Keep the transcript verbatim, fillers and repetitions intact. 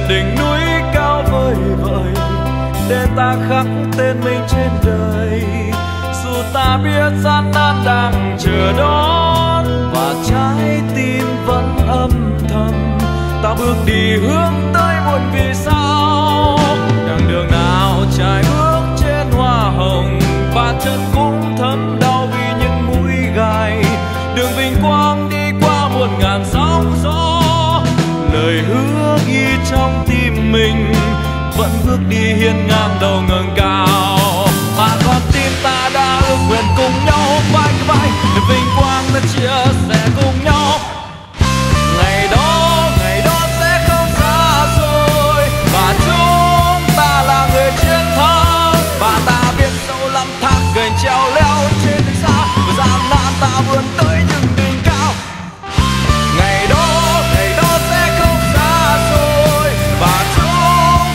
đỉnh núi cao vời vợi để ta khắc tên mình trên đời. Dù ta biết gian nan đang chờ đón và trái tim vẫn âm thầm, ta bước đi hướng tới một vì sao. Đằng đường nào trải bước trên hoa hồng, và chân cũng thấm đau vì những mũi gai. Đường vinh quang đi qua một ngàn sóng gió, lời hứa ghi trong tim mình vẫn bước đi hiên ngang đầu ngẩng cao.